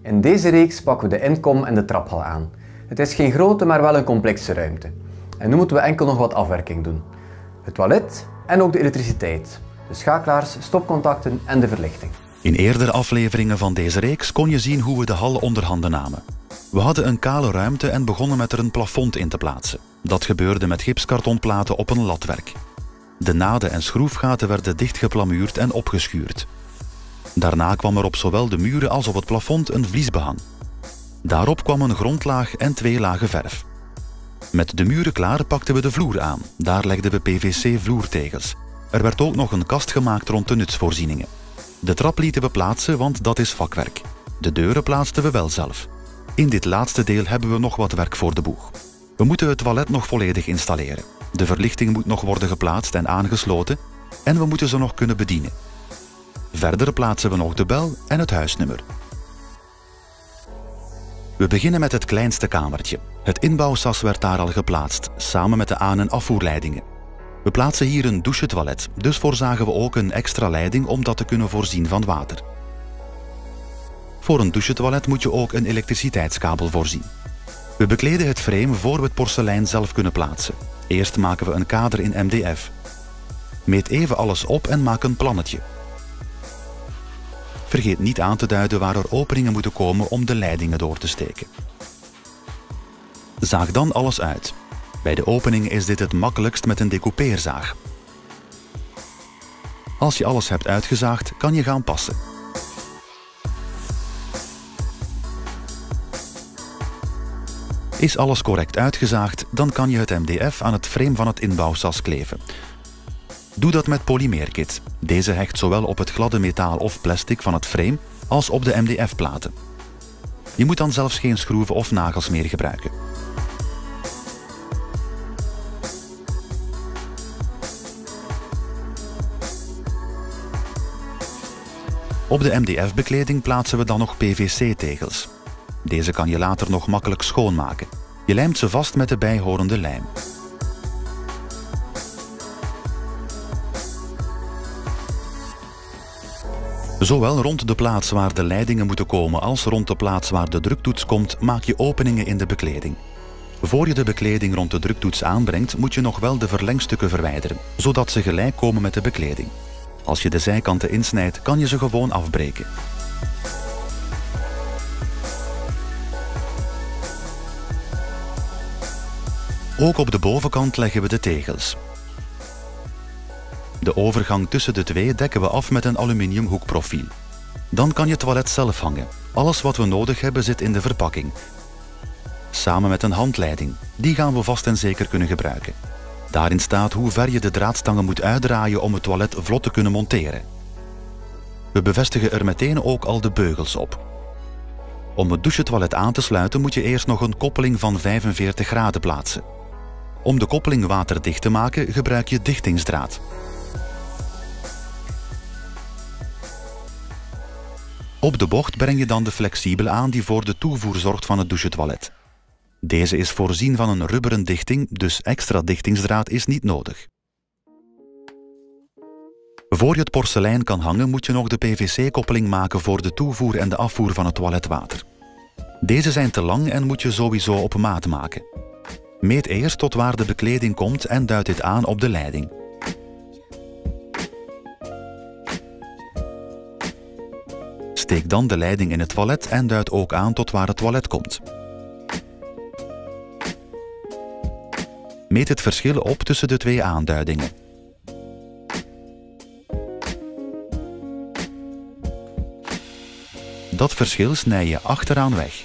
In deze reeks pakken we de inkom- en de traphal aan. Het is geen grote, maar wel een complexe ruimte. En nu moeten we enkel nog wat afwerking doen. Het toilet en ook de elektriciteit. De schakelaars, stopcontacten en de verlichting. In eerdere afleveringen van deze reeks kon je zien hoe we de hal onder handen namen. We hadden een kale ruimte en begonnen met er een plafond in te plaatsen. Dat gebeurde met gipskartonplaten op een latwerk. De naden en schroefgaten werden dichtgeplamuurd en opgeschuurd. Daarna kwam er op zowel de muren als op het plafond een vliesbehang. Daarop kwam een grondlaag en 2 lagen verf. Met de muren klaar pakten we de vloer aan. Daar legden we PVC-vloertegels. Er werd ook nog een kast gemaakt rond de nutsvoorzieningen. De trap lieten we plaatsen, want dat is vakwerk. De deuren plaatsten we wel zelf. In dit laatste deel hebben we nog wat werk voor de boeg. We moeten het toilet nog volledig installeren. De verlichting moet nog worden geplaatst en aangesloten en we moeten ze nog kunnen bedienen. Verder plaatsen we nog de bel en het huisnummer. We beginnen met het kleinste kamertje. Het inbouwsas werd daar al geplaatst, samen met de aan- en afvoerleidingen. We plaatsen hier een douchetoilet, dus voorzagen we ook een extra leiding om dat te kunnen voorzien van water. Voor een douchetoilet moet je ook een elektriciteitskabel voorzien. We bekleden het frame voor we het porselein zelf kunnen plaatsen. Eerst maken we een kader in MDF. Meet even alles op en maak een plannetje. Vergeet niet aan te duiden waar er openingen moeten komen om de leidingen door te steken. Zaag dan alles uit. Bij de opening is dit het makkelijkst met een decoupeerzaag. Als je alles hebt uitgezaagd, kan je gaan passen. Is alles correct uitgezaagd, dan kan je het MDF aan het frame van het inbouwsas kleven. Doe dat met polymeerkit. Deze hecht zowel op het gladde metaal of plastic van het frame als op de MDF-platen. Je moet dan zelfs geen schroeven of nagels meer gebruiken. Op de MDF-bekleding plaatsen we dan nog PVC-tegels. Deze kan je later nog makkelijk schoonmaken. Je lijmt ze vast met de bijhorende lijm. Zowel rond de plaats waar de leidingen moeten komen als rond de plaats waar de druktoets komt, maak je openingen in de bekleding. Voor je de bekleding rond de druktoets aanbrengt, moet je nog wel de verlengstukken verwijderen, zodat ze gelijk komen met de bekleding. Als je de zijkanten insnijdt, kan je ze gewoon afbreken. Ook op de bovenkant leggen we de tegels. De overgang tussen de twee dekken we af met een aluminium hoekprofiel. Dan kan je toilet zelf hangen. Alles wat we nodig hebben zit in de verpakking. Samen met een handleiding. Die gaan we vast en zeker kunnen gebruiken. Daarin staat hoe ver je de draadstangen moet uitdraaien om het toilet vlot te kunnen monteren. We bevestigen er meteen ook al de beugels op. Om het douchetoilet aan te sluiten moet je eerst nog een koppeling van 45 graden plaatsen. Om de koppeling waterdicht te maken gebruik je dichtingsdraad. Op de bocht breng je dan de flexibel aan die voor de toevoer zorgt van het douchetoilet. Deze is voorzien van een rubberen dichting, dus extra dichtingsdraad is niet nodig. Voor je het porselein kan hangen moet je nog de PVC-koppeling maken voor de toevoer en de afvoer van het toiletwater. Deze zijn te lang en moet je sowieso op maat maken. Meet eerst tot waar de bekleding komt en duid dit aan op de leiding. Steek dan de leiding in het toilet en duid ook aan tot waar het toilet komt. Meet het verschil op tussen de twee aanduidingen. Dat verschil snij je achteraan weg.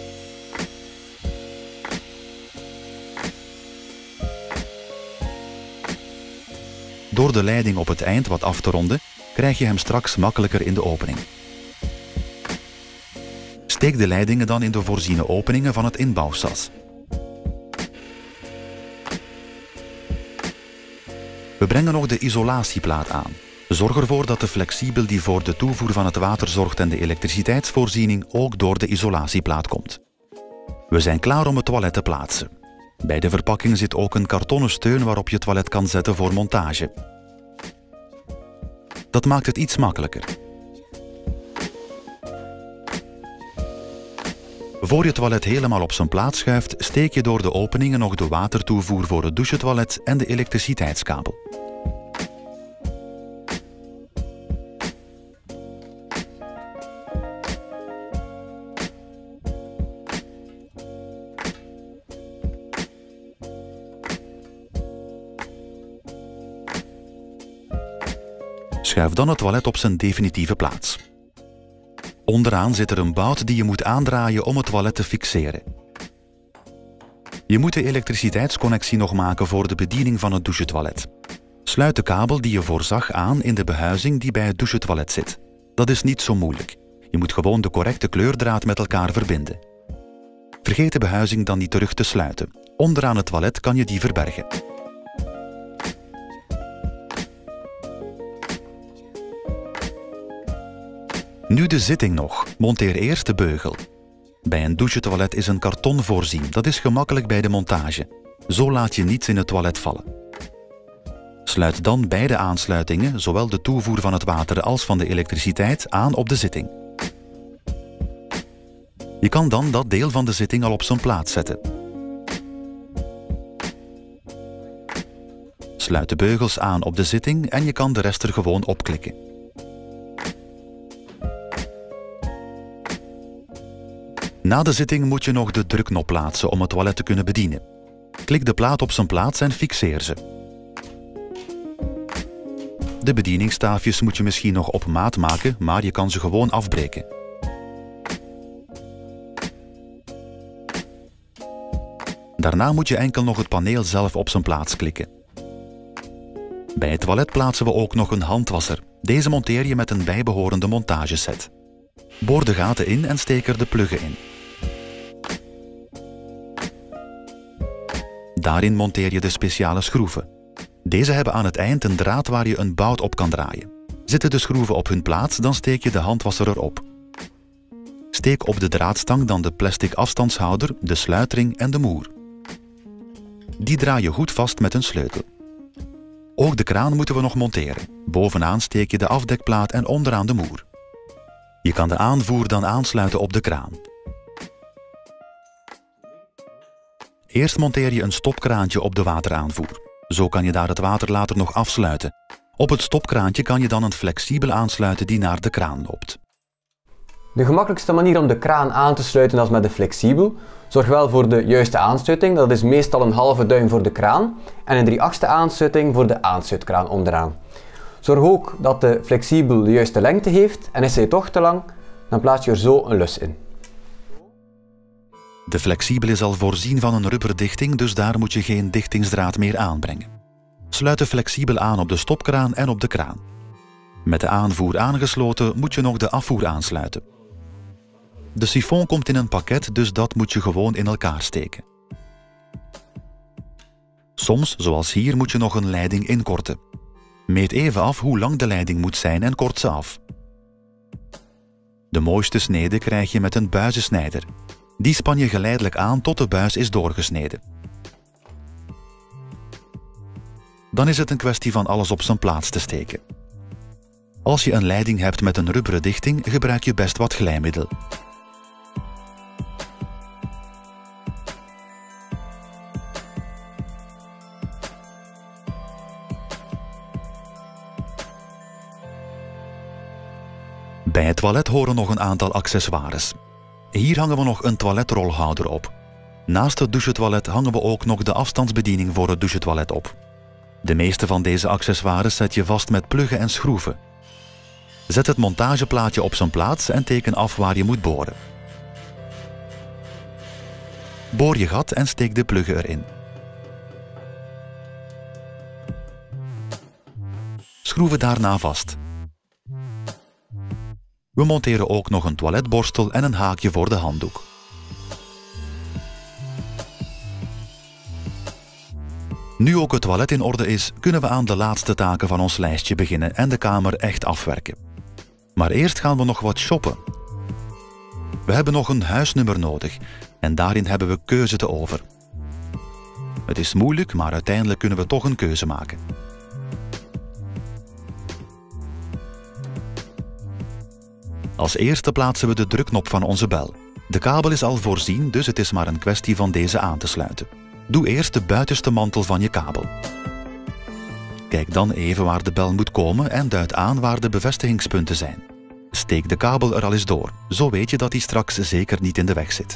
Door de leiding op het eind wat af te ronden, krijg je hem straks makkelijker in de opening. Steek de leidingen dan in de voorziene openingen van het inbouwsas. We brengen nog de isolatieplaat aan. Zorg ervoor dat de flexibel die voor de toevoer van het water zorgt en de elektriciteitsvoorziening ook door de isolatieplaat komt. We zijn klaar om het toilet te plaatsen. Bij de verpakking zit ook een kartonnen steun waarop je het toilet kan zetten voor montage. Dat maakt het iets makkelijker. Voor je het toilet helemaal op zijn plaats schuift, steek je door de openingen nog de watertoevoer voor het douchetoilet en de elektriciteitskabel. Schuif dan het toilet op zijn definitieve plaats. Onderaan zit er een bout die je moet aandraaien om het toilet te fixeren. Je moet de elektriciteitsconnectie nog maken voor de bediening van het douchetoilet. Sluit de kabel die je voorzag aan in de behuizing die bij het douchetoilet zit. Dat is niet zo moeilijk. Je moet gewoon de correcte kleurdraad met elkaar verbinden. Vergeet de behuizing dan niet terug te sluiten. Onderaan het toilet kan je die verbergen. Nu de zitting nog. Monteer eerst de beugel. Bij een douchetoilet is een karton voorzien. Dat is gemakkelijk bij de montage. Zo laat je niets in het toilet vallen. Sluit dan beide aansluitingen, zowel de toevoer van het water als van de elektriciteit, aan op de zitting. Je kan dan dat deel van de zitting al op zijn plaats zetten. Sluit de beugels aan op de zitting en je kan de rest er gewoon opklikken. Na de zitting moet je nog de drukknop plaatsen om het toilet te kunnen bedienen. Klik de plaat op zijn plaats en fixeer ze. De bedieningsstaafjes moet je misschien nog op maat maken, maar je kan ze gewoon afbreken. Daarna moet je enkel nog het paneel zelf op zijn plaats klikken. Bij het toilet plaatsen we ook nog een handwasser. Deze monteer je met een bijbehorende montageset. Boor de gaten in en steek er de pluggen in. Daarin monteer je de speciale schroeven. Deze hebben aan het eind een draad waar je een bout op kan draaien. Zitten de schroeven op hun plaats, dan steek je de handwasser erop. Steek op de draadstang dan de plastic afstandshouder, de sluitring en de moer. Die draai je goed vast met een sleutel. Ook de kraan moeten we nog monteren. Bovenaan steek je de afdekplaat en onderaan de moer. Je kan de aanvoer dan aansluiten op de kraan. Eerst monteer je een stopkraantje op de wateraanvoer. Zo kan je daar het water later nog afsluiten. Op het stopkraantje kan je dan een flexibel aansluiten die naar de kraan loopt. De gemakkelijkste manier om de kraan aan te sluiten is met de flexibel. Zorg wel voor de juiste aansluiting, dat is meestal een halve duim voor de kraan en een 3/8 aansluiting voor de aansluitkraan onderaan. Zorg ook dat de flexibel de juiste lengte heeft en is hij toch te lang, dan plaats je er zo een lus in. De flexibel is al voorzien van een rubberdichting, dus daar moet je geen dichtingsdraad meer aanbrengen. Sluit de flexibel aan op de stopkraan en op de kraan. Met de aanvoer aangesloten moet je nog de afvoer aansluiten. De sifon komt in een pakket, dus dat moet je gewoon in elkaar steken. Soms, zoals hier, moet je nog een leiding inkorten. Meet even af hoe lang de leiding moet zijn en kort ze af. De mooiste snede krijg je met een buizensnijder. Die span je geleidelijk aan tot de buis is doorgesneden. Dan is het een kwestie van alles op zijn plaats te steken. Als je een leiding hebt met een rubberen dichting, gebruik je best wat glijmiddel. Bij het toilet horen nog een aantal accessoires. Hier hangen we nog een toiletrolhouder op. Naast het douchetoilet hangen we ook nog de afstandsbediening voor het douchetoilet op. De meeste van deze accessoires zet je vast met pluggen en schroeven. Zet het montageplaatje op zijn plaats en teken af waar je moet boren. Boor je gat en steek de pluggen erin. Schroeven daarna vast. We monteren ook nog een toiletborstel en een haakje voor de handdoek. Nu ook het toilet in orde is, kunnen we aan de laatste taken van ons lijstje beginnen en de kamer echt afwerken. Maar eerst gaan we nog wat shoppen. We hebben nog een huisnummer nodig en daarin hebben we keuze te over. Het is moeilijk, maar uiteindelijk kunnen we toch een keuze maken. Als eerste plaatsen we de drukknop van onze bel. De kabel is al voorzien, dus het is maar een kwestie van deze aan te sluiten. Doe eerst de buitenste mantel van je kabel. Kijk dan even waar de bel moet komen en duid aan waar de bevestigingspunten zijn. Steek de kabel er al eens door, zo weet je dat die straks zeker niet in de weg zit.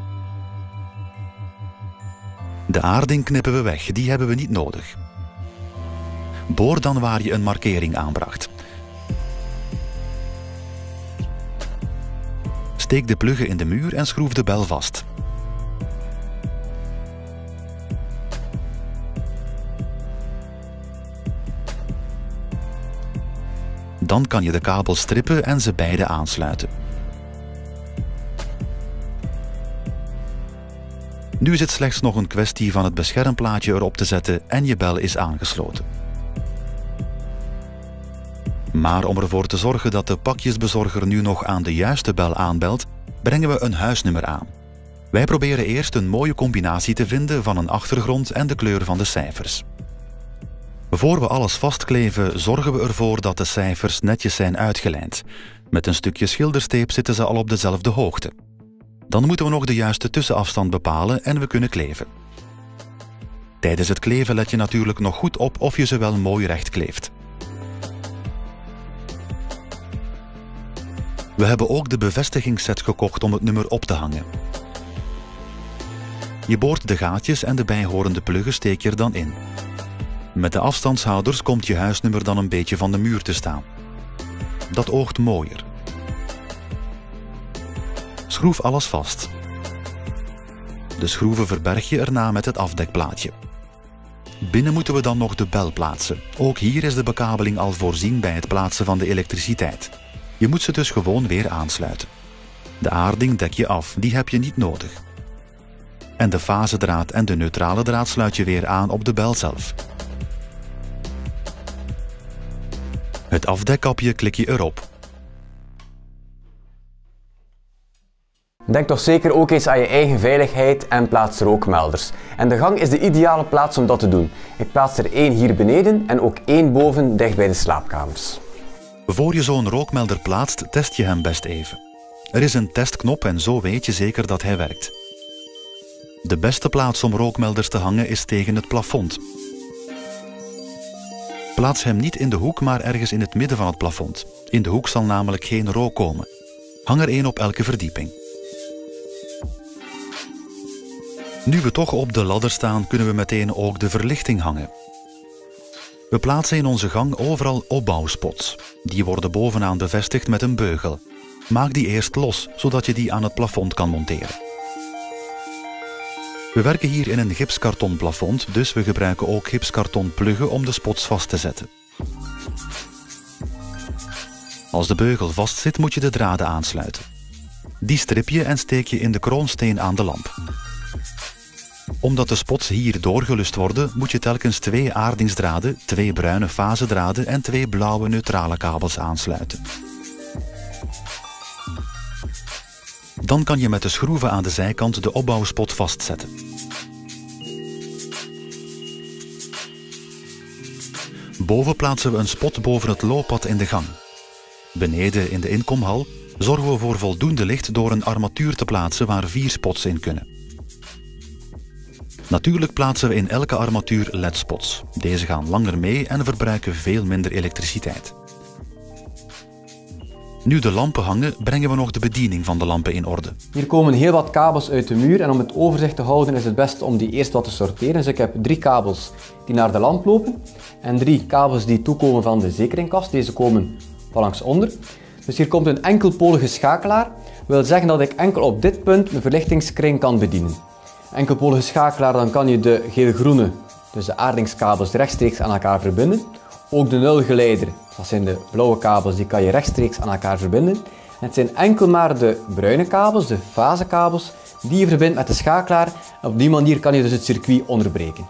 De aarding knippen we weg, die hebben we niet nodig. Boor dan waar je een markering aanbracht. Steek de pluggen in de muur en schroef de bel vast. Dan kan je de kabels strippen en ze beide aansluiten. Nu is het slechts nog een kwestie van het beschermplaatje erop te zetten en je bel is aangesloten. Maar om ervoor te zorgen dat de pakjesbezorger nu nog aan de juiste bel aanbelt, brengen we een huisnummer aan. Wij proberen eerst een mooie combinatie te vinden van een achtergrond en de kleur van de cijfers. Voor we alles vastkleven, zorgen we ervoor dat de cijfers netjes zijn uitgelijnd. Met een stukje schildersteep zitten ze al op dezelfde hoogte. Dan moeten we nog de juiste tussenafstand bepalen en we kunnen kleven. Tijdens het kleven let je natuurlijk nog goed op of je ze wel mooi recht kleeft. We hebben ook de bevestigingsset gekocht om het nummer op te hangen. Je boort de gaatjes en de bijhorende pluggen steek je er dan in. Met de afstandshouders komt je huisnummer dan een beetje van de muur te staan. Dat oogt mooier. Schroef alles vast. De schroeven verberg je erna met het afdekplaatje. Binnen moeten we dan nog de bel plaatsen. Ook hier is de bekabeling al voorzien bij het plaatsen van de elektriciteit. Je moet ze dus gewoon weer aansluiten. De aarding dek je af, die heb je niet nodig. En de fasedraad en de neutrale draad sluit je weer aan op de bel zelf. Het afdekkapje klik je erop. Denk toch zeker ook eens aan je eigen veiligheid en plaats rookmelders. En de gang is de ideale plaats om dat te doen. Ik plaats er één hier beneden en ook één boven dicht bij de slaapkamers. Voor je zo'n rookmelder plaatst, test je hem best even. Er is een testknop en zo weet je zeker dat hij werkt. De beste plaats om rookmelders te hangen is tegen het plafond. Plaats hem niet in de hoek, maar ergens in het midden van het plafond. In de hoek zal namelijk geen rook komen. Hang er één op elke verdieping. Nu we toch op de ladder staan, kunnen we meteen ook de verlichting hangen. We plaatsen in onze gang overal opbouwspots. Die worden bovenaan bevestigd met een beugel. Maak die eerst los, zodat je die aan het plafond kan monteren. We werken hier in een gipskarton plafond, dus we gebruiken ook gipskarton pluggen om de spots vast te zetten. Als de beugel vast zit, moet je de draden aansluiten. Die strip je en steek je in de kroonsteen aan de lamp. Omdat de spots hier doorgelust worden, moet je telkens 2 aardingsdraden, 2 bruine fasedraden en 2 blauwe neutrale kabels aansluiten. Dan kan je met de schroeven aan de zijkant de opbouwspot vastzetten. Boven plaatsen we een spot boven het looppad in de gang. Beneden in de inkomhal zorgen we voor voldoende licht door een armatuur te plaatsen waar 4 spots in kunnen. Natuurlijk plaatsen we in elke armatuur LED-spots. Deze gaan langer mee en verbruiken veel minder elektriciteit. Nu de lampen hangen, brengen we nog de bediening van de lampen in orde. Hier komen heel wat kabels uit de muur en om het overzicht te houden is het best om die eerst wat te sorteren. Dus ik heb 3 kabels die naar de lamp lopen en 3 kabels die toekomen van de zekeringkast. Deze komen van langs-onder. Dus hier komt een enkelpolige schakelaar. Dat wil zeggen dat ik enkel op dit punt mijn verlichtingskring kan bedienen. Enkelpolige schakelaar, dan kan je de geel-groene, dus de aardingskabels, rechtstreeks aan elkaar verbinden. Ook de nulgeleider, dat zijn de blauwe kabels, die kan je rechtstreeks aan elkaar verbinden. En het zijn enkel maar de bruine kabels, de fasekabels, die je verbindt met de schakelaar. En op die manier kan je dus het circuit onderbreken.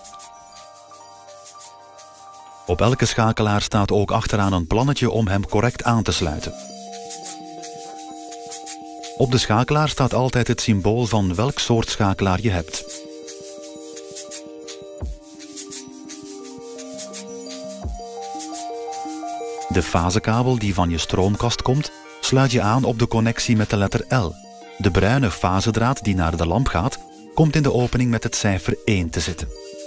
Op elke schakelaar staat ook achteraan een plannetje om hem correct aan te sluiten. Op de schakelaar staat altijd het symbool van welk soort schakelaar je hebt. De fasekabel die van je stroomkast komt, sluit je aan op de connectie met de letter L. De bruine fasedraad die naar de lamp gaat, komt in de opening met het cijfer 1 te zitten.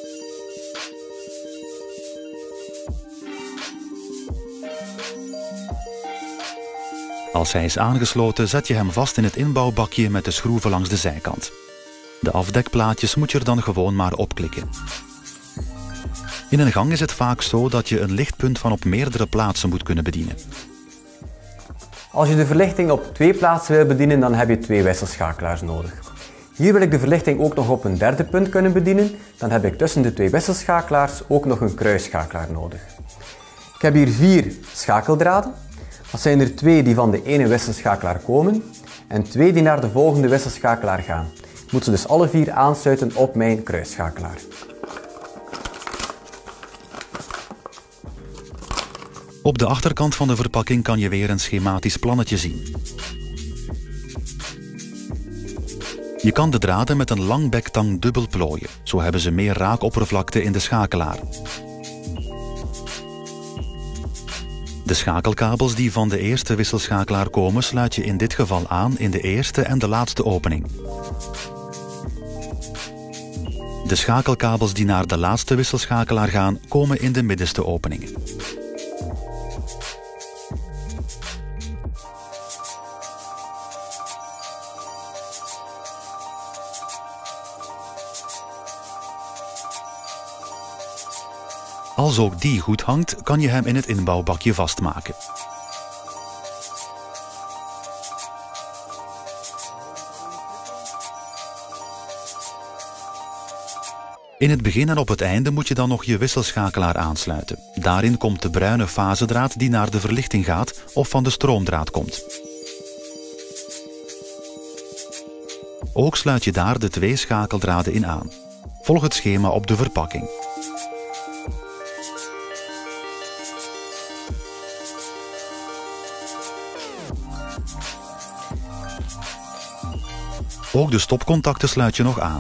Als hij is aangesloten, zet je hem vast in het inbouwbakje met de schroeven langs de zijkant. De afdekplaatjes moet je er dan gewoon maar opklikken. In een gang is het vaak zo dat je een lichtpunt van op meerdere plaatsen moet kunnen bedienen. Als je de verlichting op 2 plaatsen wil bedienen, dan heb je 2 wisselschakelaars nodig. Hier wil ik de verlichting ook nog op een derde punt kunnen bedienen, dan heb ik tussen de 2 wisselschakelaars ook nog een kruisschakelaar nodig. Ik heb hier 4 schakeldraden. Dat zijn er 2 die van de ene wisselschakelaar komen en 2 die naar de volgende wisselschakelaar gaan. Ik moet ze dus alle 4 aansluiten op mijn kruisschakelaar. Op de achterkant van de verpakking kan je weer een schematisch plannetje zien. Je kan de draden met een lang bektang dubbel plooien, zo hebben ze meer raakoppervlakte in de schakelaar. De schakelkabels die van de eerste wisselschakelaar komen, sluit je in dit geval aan in de eerste en de laatste opening. De schakelkabels die naar de laatste wisselschakelaar gaan, komen in de middenste openingen. Als ook die goed hangt, kan je hem in het inbouwbakje vastmaken. In het begin en op het einde moet je dan nog je wisselschakelaar aansluiten. Daarin komt de bruine fasedraad die naar de verlichting gaat of van de stroomdraad komt. Ook sluit je daar de 2 schakeldraden in aan. Volg het schema op de verpakking. Ook de stopcontacten sluit je nog aan.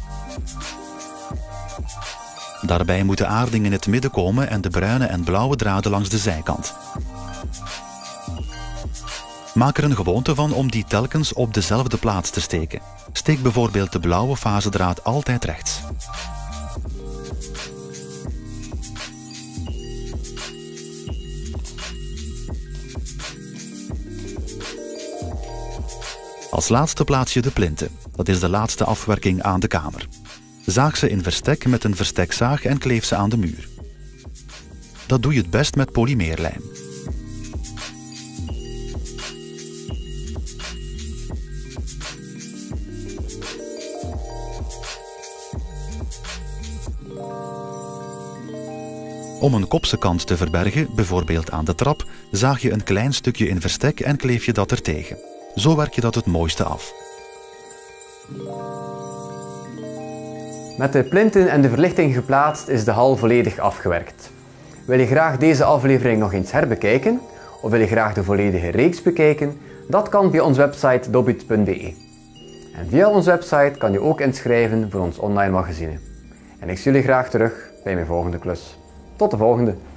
Daarbij moet de aarding in het midden komen en de bruine en blauwe draden langs de zijkant. Maak er een gewoonte van om die telkens op dezelfde plaats te steken. Steek bijvoorbeeld de blauwe fasedraad altijd rechts. Als laatste plaats je de plinten. Dat is de laatste afwerking aan de kamer. Zaag ze in verstek met een verstekzaag en kleef ze aan de muur. Dat doe je het best met polymeerlijm. Om een kopse kant te verbergen, bijvoorbeeld aan de trap, zaag je een klein stukje in verstek en kleef je dat ertegen. Zo werk je dat het mooiste af. Met de plinten en de verlichting geplaatst is de hal volledig afgewerkt. Wil je graag deze aflevering nog eens herbekijken? Of wil je graag de volledige reeks bekijken? Dat kan via onze website dobbit.be. En via onze website kan je ook inschrijven voor ons online magazine. En ik zie jullie graag terug bij mijn volgende klus. Tot de volgende!